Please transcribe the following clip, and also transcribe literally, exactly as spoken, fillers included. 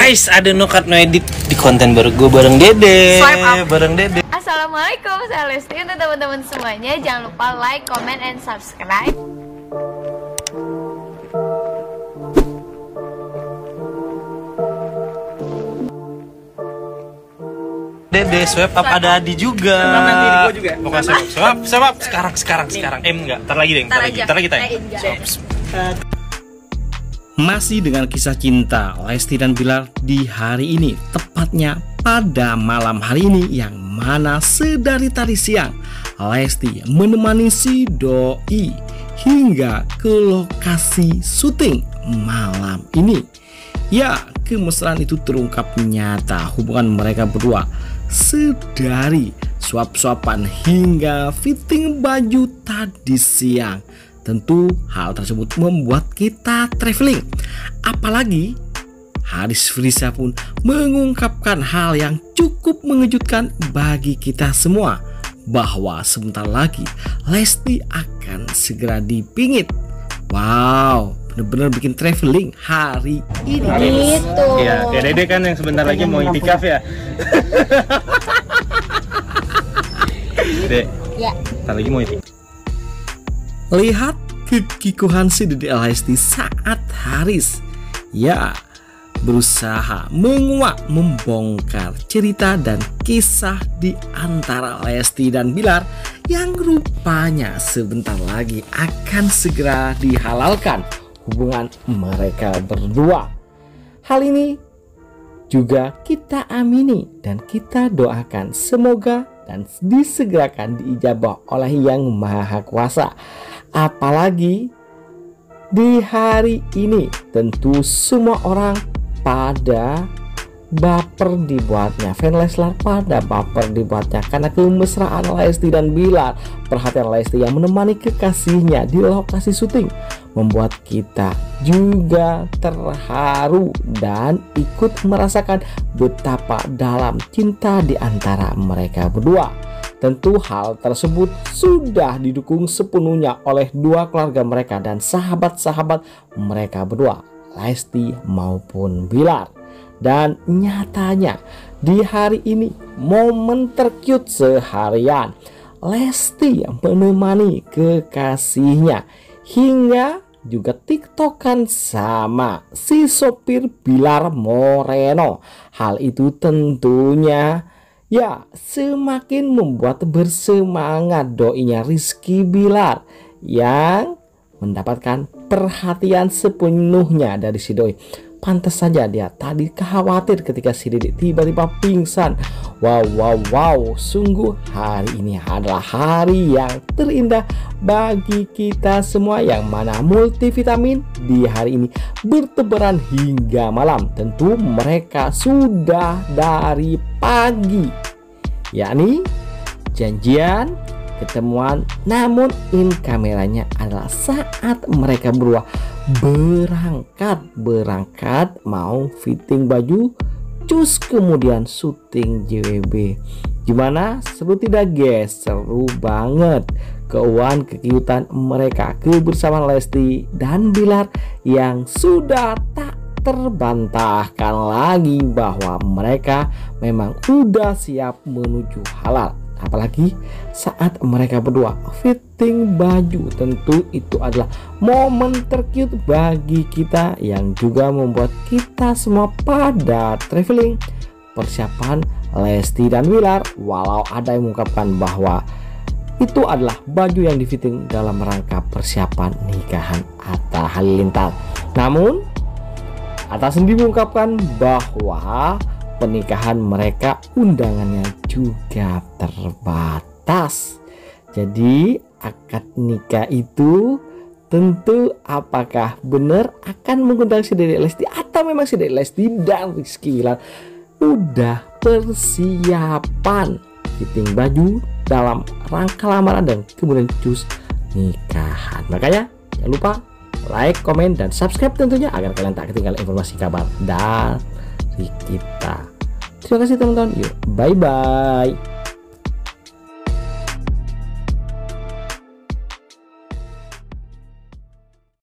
Guys, ada no cut no edit di konten baru gue bareng Dede. Bareng Dede. Assalamualaikum, saya Lesti. Untuk teman-teman semuanya, jangan lupa like, comment, and subscribe. Dede, swap up ada Adi juga. juga. Pokoknya swap, swap, swap sekarang, sekarang, sekarang. Eh enggak, ntar lagi deh, ntar lagi, ntar lagi tanya. Masih dengan kisah cinta Lesti dan Bilar di hari ini, tepatnya pada malam hari ini, yang mana sedari tadi siang Lesti menemani si doi hingga ke lokasi syuting malam ini. Ya, kemesraan itu terungkap nyata, hubungan mereka berdua sedari suap-suapan hingga fitting baju tadi siang. Tentu hal tersebut membuat kita traveling. Apalagi Haris Firza pun mengungkapkan hal yang cukup mengejutkan bagi kita semua, bahwa sebentar lagi Lesti akan segera dipingit. Wow, bener-bener bikin traveling hari ini. Gitu. Iya, kayak Dede kan yang sebentar lagi mau itikaf ya. Dede, Ya. sebentar lagi mau itikaf. Lihat kekikuhan si Dede Lesti saat Haris ya berusaha menguak, membongkar cerita dan kisah di antara Lesti dan Bilar yang rupanya sebentar lagi akan segera dihalalkan hubungan mereka berdua. Hal ini juga kita amini dan kita doakan semoga dan disegerakan diijabah oleh Yang Maha Kuasa. Apalagi di hari ini tentu semua orang pada baper dibuatnya, fan Leslar pada baper dibuatnya karena kemesraan Lesti dan Bilar. Perhatian Lesti yang menemani kekasihnya di lokasi syuting membuat kita juga terharu dan ikut merasakan betapa dalam cinta di antara mereka berdua. Tentu hal tersebut sudah didukung sepenuhnya oleh dua keluarga mereka dan sahabat-sahabat mereka berdua, Lesti maupun Bilar. Dan nyatanya di hari ini momen tercute seharian, Lesti menemani kekasihnya hingga juga tiktokan sama si sopir Bilar Moreno. Hal itu tentunya ya semakin membuat bersemangat doinya Rizky Bilar yang mendapatkan perhatian sepenuhnya dari si doi. Pantas saja dia tadi khawatir ketika si Dede tiba-tiba pingsan. Wow wow wow, sungguh hari ini adalah hari yang terindah bagi kita semua, yang mana multivitamin di hari ini bertebaran hingga malam. Tentu mereka sudah dari pagi, yakni janjian ketemuan, namun in kameranya adalah saat mereka berdua berangkat berangkat mau fitting baju, cus kemudian syuting J W B. Gimana, seru tidak guys? Seru banget keuangan kekiutan mereka, kebersamaan Lesti dan Bilar yang sudah tak terbantahkan lagi bahwa mereka memang udah siap menuju halal. Apalagi saat mereka berdua fitting baju, tentu itu adalah momen tercute bagi kita yang juga membuat kita semua pada traveling. Persiapan Lesti dan Bilar, walau ada yang mengungkapkan bahwa itu adalah baju yang difitting dalam rangka persiapan nikahan Atta Halilintar, namun Atta sendiri mengungkapkan bahwa pernikahan mereka undangannya juga terbatas. Jadi akad nikah itu tentu apakah benar akan mengundang si Dede Lesti atau memang si Dede Lesti dan Rizky Bilar udah persiapan fitting baju dalam rangka lamaran dan kemudian cus nikahan. Makanya jangan lupa like, komen, dan subscribe tentunya agar kalian tak ketinggalan informasi kabar dari kita. Terima kasih teman-teman. Yuk, bye bye.